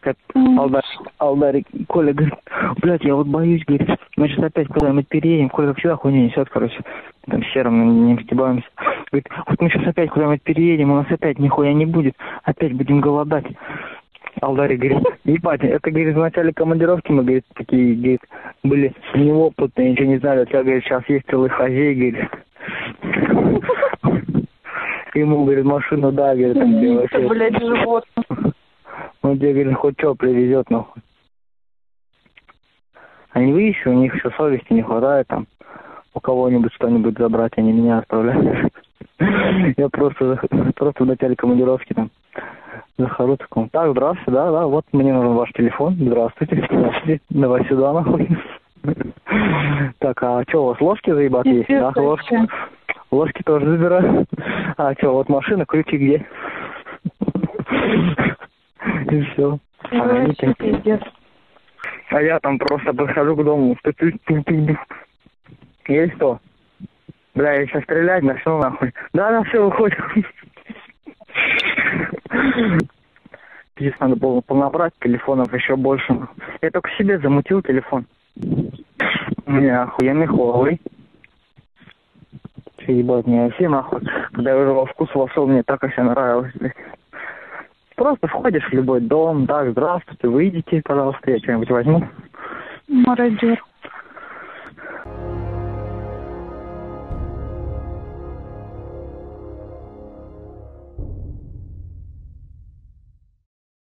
как Алдарик, Коля говорит, блядь, я вот боюсь, говорит, мы сейчас опять куда-нибудь переедем, Коля как всегда хуйня несет, короче, там с серым не стебаемся. Говорит, вот мы сейчас опять куда-нибудь переедем, у нас опять нихуя не будет, опять будем голодать. Алдарик говорит, ебать, это, говорит, в начале командировки мы, говорит, такие, говорит, были неопытные, ничего не знали, у тебя, говорит, сейчас есть целый хозяй, говорит. Ему, говорит, машину, да, говорит, там, где вообще. Блядь, животное. Он тебе, говорит, хоть что привезет, нахуй. Они выищут, у них еще совести не хватает, там, у кого-нибудь что-нибудь забрать, они меня оставляют. Я просто в начале командировки там захожу, такой, так, здравствуйте, да, вот мне нужен ваш телефон, здравствуйте, давай сюда, нахуй. Так, а что, у вас ложки заебать есть? Да, ложки. Ложки тоже забираю. А что, вот машина, ключи где? И все. А я там просто подхожу к дому. Есть что? Бля, я сейчас стрелять начну, нахуй. Да, все, выходит. Здесь надо было понабрать телефонов еще больше. Я только себе замутил телефон. У меня охуенный Huawei. Ебать, мне вообще нахуй. Когда я уже во вкус вошел, мне так вообще нравилось. Просто входишь в любой дом, так, здравствуйте, выйдите, пожалуйста, я что-нибудь возьму. Мародер.